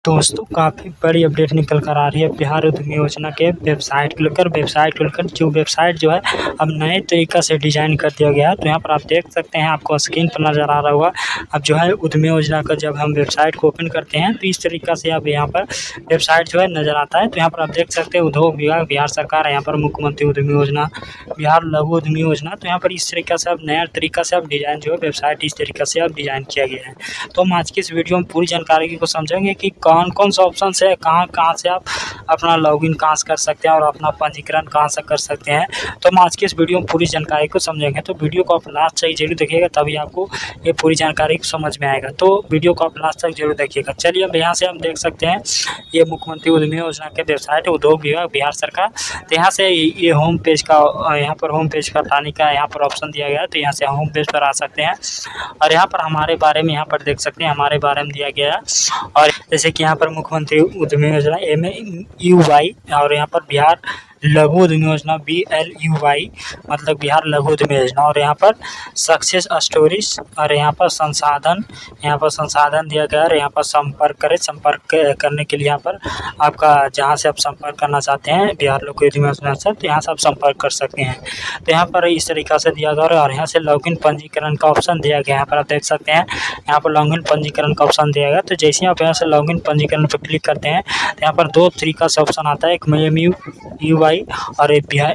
दोस्तों काफ़ी बड़ी अपडेट निकल कर आ रही है बिहार उद्यमी योजना के वेबसाइट को लेकर। जो वेबसाइट जो है अब नए तरीक़ा से डिज़ाइन कर दिया गया है। तो यहाँ पर आप देख सकते हैं, आपको स्क्रीन पर नज़र आ रहा होगा। अब जो है उद्यमी योजना का जब हम वेबसाइट को ओपन करते हैं तो इस तरीक़ा से अब यहाँ पर वेबसाइट जो है नज़र आता है। तो यहाँ पर आप देख सकते हैं उद्योग विभाग बिहार सरकार, यहाँ पर मुख्यमंत्री उद्यमी योजना, बिहार लघु उद्यमी योजना। तो यहाँ पर इस तरीक़ा से अब नया तरीक़ा से अब डिज़ाइन जो है वेबसाइट इस तरीक़ा से अब डिज़ाइन किया गया है। तो हम आज की इस वीडियो में पूरी जानकारी को समझेंगे कि कौन सा ऑप्शन है, कहाँ से आप अपना लॉगिन कहाँ से कर सकते हैं और अपना पंजीकरण कहाँ से कर सकते हैं। तो हम आज की इस वीडियो में पूरी जानकारी को समझेंगे। तो वीडियो को आप लास्ट तक जरूर देखिएगा, तभी आपको ये पूरी जानकारी समझ में आएगा। तो वीडियो को आप लास्ट तक जरूर देखिएगा। चलिए अब यहाँ से हम देख सकते हैं ये मुख्यमंत्री उद्यमी योजना के वेबसाइट है, उद्योग विभाग बिहार सरकार। तो यहाँ से ये होम पेज का, यहाँ पर होम पेज पर आने का यहाँ पर ऑप्शन दिया गया है। तो यहाँ से होम पेज पर आ सकते हैं और यहाँ पर हमारे बारे में यहाँ पर देख सकते हैं, हमारे बारे में दिया गया है। और जैसे कि यहाँ पर मुख्यमंत्री उद्यमी योजना MUY और यहाँ पर बिहार लघु उद्यमी योजना BLUY मतलब बिहार लघु उद्यमी योजना। और यहाँ पर सक्सेस स्टोरीज और यहाँ पर संसाधन दिया गया है। यहाँ पर संपर्क करें, संपर्क करने के लिए यहाँ पर आपका जहाँ से आप संपर्क करना चाहते हैं बिहार लघु उद्यमी योजना से, तो यहाँ से आप संपर्क कर सकते हैं। तो यहाँ पर इस तरीक़ा से दिया गया और यहाँ से लॉगिन पंजीकरण का ऑप्शन दिया गया है। यहाँ पर आप देख सकते हैं, यहाँ पर लॉगिन पंजीकरण का ऑप्शन दिया गया। तो जैसे ही आप यहाँ से लॉगिन पंजीकरण पर क्लिक करते हैं तो यहाँ पर दो तरीक़ा से ऑप्शन आता है, एक MUY और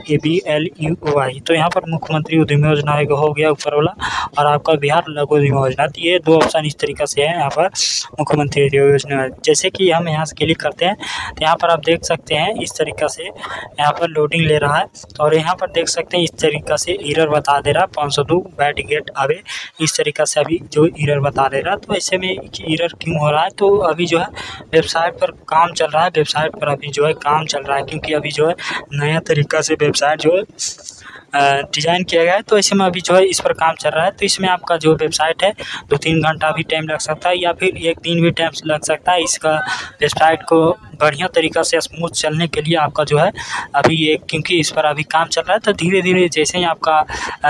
BLUY। तो यहाँ पर मुख्यमंत्री उद्यमी योजना हो गया ऊपर वाला और आपका बिहार लघु उद्यमी योजना। तो ये दो ऑप्शन इस तरीक़े से है यहाँ पर मुख्यमंत्री योजना। जैसे कि हम यहाँ से क्लिक करते हैं तो यहाँ पर आप देख सकते हैं इस तरीक़ा से यहाँ पर लोडिंग ले रहा है। और यहाँ पर देख सकते हैं इस तरीक़ा से एरर बता दे रहा है 502 बैट गेट अवे, इस तरीक़ा से अभी जो एरर बता दे रहा है। तो ऐसे में एरर क्यों हो रहा है, तो अभी जो है वेबसाइट पर काम चल रहा है, वेबसाइट पर अभी जो है काम चल रहा है, क्योंकि अभी जो है नया तरीक़ा से वेबसाइट जो है डिज़ाइन किया गया है। तो ऐसे में अभी जो है इस पर काम चल रहा है। तो इसमें आपका जो वेबसाइट है 2-3 घंटा भी टाइम लग सकता है या फिर 1 दिन भी टाइम लग सकता है। इसका वेबसाइट को बढ़िया तरीक़ा से स्मूथ चलने के लिए आपका जो है अभी ये, क्योंकि इस पर अभी काम चल रहा है, तो धीरे धीरे जैसे ही आपका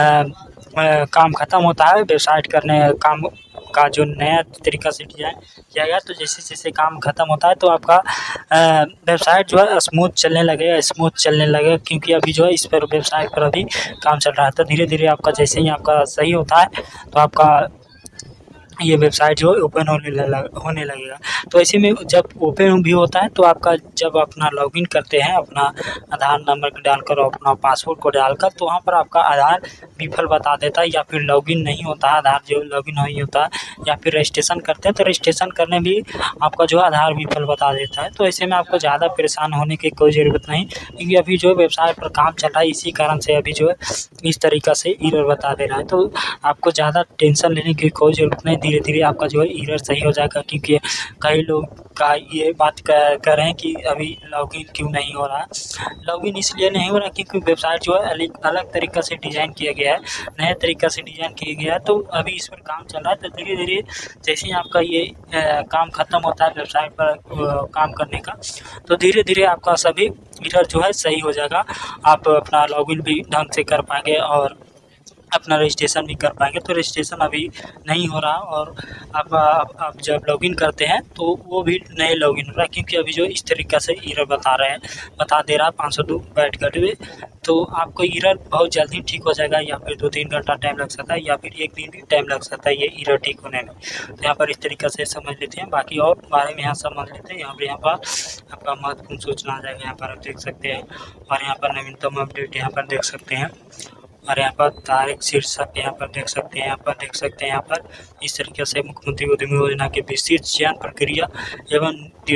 काम ख़त्म होता है, वेबसाइट करने काम का जो नया तरीक़ा से डिज़ाइन किया गया, तो जैसे जैसे काम ख़त्म होता है तो आपका वेबसाइट जो है स्मूथ चलने लगेगा, क्योंकि अभी जो है इस पर वेबसाइट पर अभी काम चल रहा है। तो धीरे धीरे आपका जैसे ही आपका सही होता है तो आपका ये वेबसाइट जो है ओपन होने लगेगा। तो ऐसे में जब ओपन भी होता है तो आपका जब अपना लॉगिन करते हैं अपना आधार नंबर डालकर और अपना पासवर्ड को डालकर, तो वहाँ पर आपका आधार विफल बता देता है या फिर लॉगिन नहीं होता है, आधार जो लॉगिन नहीं होता है, या फिर रजिस्ट्रेशन करते हैं तो रजिस्ट्रेशन करने भी आपका जो आधार विफल बता देता है। तो ऐसे में आपको ज़्यादा परेशान होने की कोई ज़रूरत नहीं, क्योंकि अभी जो वेबसाइट पर काम चल रहा है, इसी कारण से अभी जो है इस तरीक़ा से एरर बता दे रहा है। तो आपको ज़्यादा टेंशन लेने की कोई ज़रूरत नहीं, धीरे धीरे आपका जो है एरर सही हो जाएगा। क्योंकि कई लोग का ये बात कर रहे हैं कि अभी लॉगिन क्यों नहीं हो रहा। लॉगिन इसलिए नहीं हो रहा क्योंकि वेबसाइट जो है अलग तरीक़ा से डिज़ाइन किया गया है, नए तरीक़ा से डिज़ाइन किया गया है। तो अभी इस पर काम चल रहा है, तो धीरे धीरे जैसे ही आपका ये काम ख़त्म होता है वेबसाइट पर काम करने का, तो धीरे धीरे आपका सभी एरर जो है सही हो जाएगा। आप अपना लॉगिन भी ढंग से कर पाएंगे और अपना रजिस्ट्रेशन भी कर पाएंगे। तो रजिस्ट्रेशन अभी नहीं हो रहा और आप जब लॉगिन करते हैं तो वो भी नहीं लॉगिन हो रहा, क्योंकि अभी जो इस तरीक़ा से एरर बता दे रहा है 502 बैट गेट अवे। तो आपको एरर बहुत जल्दी ठीक हो जाएगा, या फिर 2-3 घंटा टाइम लग सकता है या फिर 1 दिन भी टाइम लग सकता है ये एरर ठीक होने में। तो यहाँ पर इस तरीक़ा से समझ लेते हैं, बाकी और बारे में यहाँ समझ लेते हैं। यहाँ पर आपका महत्वपूर्ण सूचना आ जाएगा, यहाँ पर आप देख सकते हैं। और यहाँ पर नवीनतम अपडेट यहाँ पर देख सकते हैं, और यहाँ पर तारीख शीर्षक यहाँ पर देख सकते हैं। यहाँ पर इस तरीके से मुख्यमंत्री उद्यमी योजना के विस्तृत चयन प्रक्रिया एवं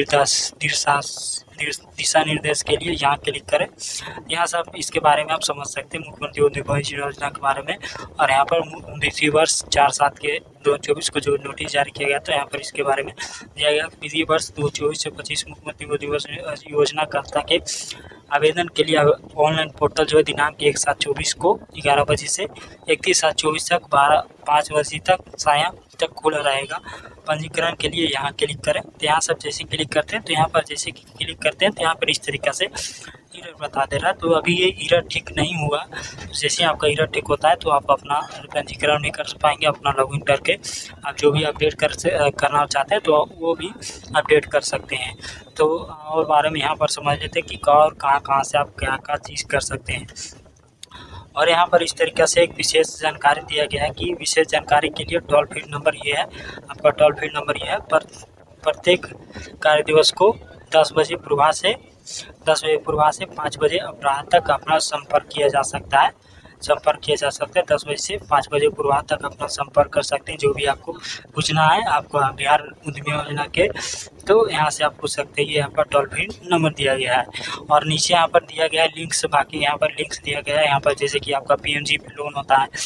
दिशा निर्देश के लिए यहाँ क्लिक करें। यहाँ सब इसके बारे में आप समझ सकते हैं मुख्यमंत्री उद्यमी योजना के बारे में। और यहाँ पर वित्तीय वर्ष 4/7 के 2024 को जो नोटिस जारी किया गया, तो यहाँ पर इसके बारे में दिया गया। वित्तीय वर्ष 2024 से 25 मुख्यमंत्री उद्यमी योजना कर्ता के आवेदन के लिए ऑनलाइन पोर्टल जो है दिनांक 1/7/24 को 11 बजे से 31/7/24 तक 5 बजे तक सायं तक खुला रहेगा। पंजीकरण के लिए यहाँ क्लिक करें। तो यहाँ सब जैसे क्लिक करते हैं तो यहाँ पर जैसे क्लिक करते हैं तो यहाँ पर इस तरीक़ा से एरर बता दे रहा है। तो अभी ये एरर ठीक नहीं हुआ। जैसे आपका एरर ठीक होता है तो आप अपना पंजीकरण नहीं कर पाएंगे। अपना लॉगिन करके आप जो भी अपडेट करना चाहते हैं तो वो भी अपडेट कर सकते हैं। तो और बारे में यहाँ पर समझ लेते हैं कि और कहाँ से आप क्या चीज़ कर सकते हैं। और यहाँ पर इस तरीके से एक विशेष जानकारी दिया गया है कि विशेष जानकारी के लिए टोल फ्री नंबर ये है, आपका टोल फ्री नंबर ये है। प्रत्येक कार्य दिवस को 10 बजे पूर्वाह से 5 बजे अपराह्न तक अपना संपर्क किया जा सकता है। 10 बजे से 5 बजे पूर्वाह तक अपना संपर्क कर सकते हैं। जो भी आपको पूछना है आपको बिहार उद्यमी योजना के, तो यहाँ से आप पूछ सकते हैं। ये यहाँ पर टोल फ्री नंबर दिया गया है। और नीचे यहाँ पर दिया गया है लिंक्स, बाकी यहाँ पर लिंक्स दिया गया है। यहाँ पर जैसे कि आपका PMGP लोन होता है,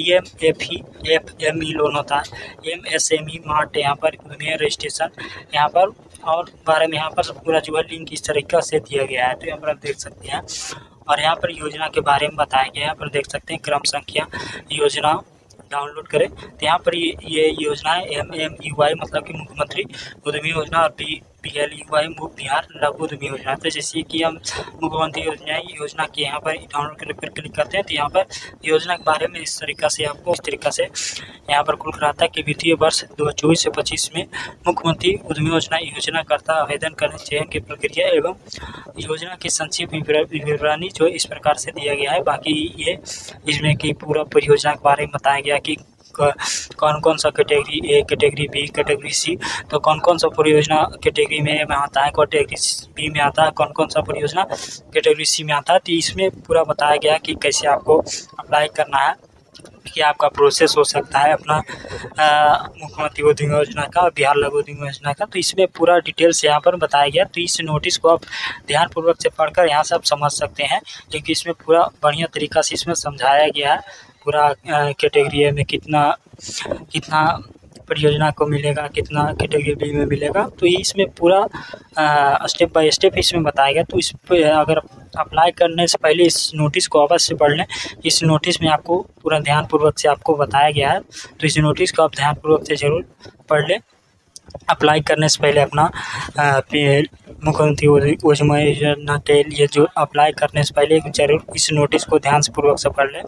PMFE लोन होता है, MSME मार्ट, यहाँ पर उद्यमी रजिस्ट्रेशन, यहाँ पर और बारे में यहाँ पर पूरा जो है लिंक इस तरीके से दिया गया है। तो यहाँ पर आप देख सकते हैं। और यहाँ पर योजना के बारे में बताया गया है। यहाँ पर देख सकते हैं क्रम संख्या योजना डाउनलोड करें। तो यहाँ पर ये योजना है MMUY मतलब कि मुख्यमंत्री उद्यमी योजना, और PLUY बिहार लघु उद्यमी योजना। तो जैसे कि हम मुख्यमंत्री योजना के यहाँ पर डाउनलोड करने पर क्लिक करते हैं तो यहाँ पर योजना के बारे में इस तरीक़ा से आपको यहाँ पर कुल कराता है कि वित्तीय वर्ष 2024 से 25 में मुख्यमंत्री उद्यमी योजनाकर्ता आवेदन करने चयन की प्रक्रिया एवं योजना की संक्षिप्त विवरणी जो इस प्रकार से दिया गया है। बाकी ये इसमें कि पूरा परियोजना के बारे में बताया गया कि कौन सा category A, category B, category C, तो कौन सा परियोजना कैटेगरी में आता है, कैटेगरी B में आता है, कौन सा परियोजना कैटेगरी C में आता है। तो इसमें पूरा बताया गया कि कैसे आपको अप्लाई करना है, कि आपका प्रोसेस हो सकता है अपना मुख्यमंत्री उद्यमी योजना का, बिहार लघु उद्यमी योजना का। तो इसमें पूरा डिटेल्स यहाँ पर बताया गया। तो इस नोटिस को आप ध्यानपूर्वक से पढ़कर यहाँ से आप समझ सकते हैं, क्योंकि इसमें पूरा बढ़िया तरीक़ा से इसमें समझाया गया है। पूरा कैटेगरी A में कितना परियोजना को मिलेगा, कितना कैटेगरी B में मिलेगा, तो ये इसमें पूरा स्टेप बाय स्टेप इसमें बताया गया। तो इस पर अगर अप्लाई करने से पहले इस नोटिस को अवश्य पढ़ लें। इस नोटिस में आपको पूरा ध्यानपूर्वक से आपको बताया गया है। तो इस नोटिस को आप ध्यानपूर्वक से ज़रूर पढ़ लें। अप्लाई करने से पहले अपना मुख्यमंत्री उद्यमी योजना के लिए जो अप्लाई करने से पहले ज़रूर इस नोटिस को ध्यान से पूर्वक से पढ़ लें।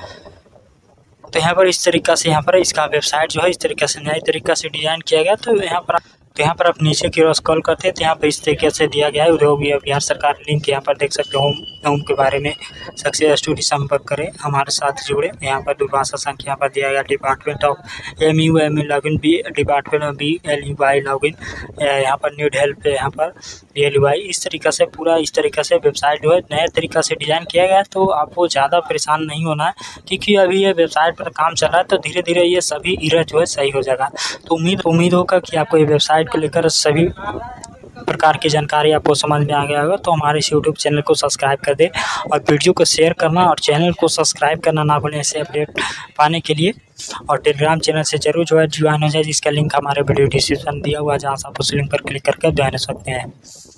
तो यहाँ पर इस तरीक़ा से यहाँ पर इसका वेबसाइट जो है इस तरीक़े से नए तरीक़ा से डिज़ाइन किया गया। तो यहाँ पर आप नीचे की ओर स्क्रॉल करते हैं तो यहाँ पर इस तरीके से दिया गया है उद्योग बिहार सरकार लिंक। यहाँ पर देख सकते हो होम के बारे में सक्सेस स्टोरी संपर्क करें, हमारे साथ जुड़े। यहाँ पर दूरभाषा संख्या यहाँ पर दिया गया, department of MUM login, department of BLUY login, यहाँ पर नीड हेल्प है, यहाँ पर BLUY। इस तरीक़े से पूरा इस तरीक़े से वेबसाइट जो है नए तरीक़ा से डिज़ाइन किया गया है। तो आपको ज़्यादा परेशान नहीं होना है, क्योंकि अभी ये वेबसाइट पर काम चल रहा है। तो धीरे धीरे ये सभी एरर जो है सही हो जाएगा। तो उम्मीद होगा कि आपको ये वेबसाइट को लेकर सभी प्रकार की जानकारी आपको समझ में आ गया होगा। तो हमारे इस YouTube चैनल को सब्सक्राइब कर दें और वीडियो को शेयर करना और चैनल को सब्सक्राइब करना ना भूलें ऐसे अपडेट पाने के लिए। और टेलीग्राम चैनल से जरूर जो है ज्वाइन हो जाए, जिसका लिंक हमारे वीडियो डिस्क्रिप्शन दिया हुआ है, जहाँ से आप उस लिंक पर क्लिक करके ज्वाइन हो सकते हैं।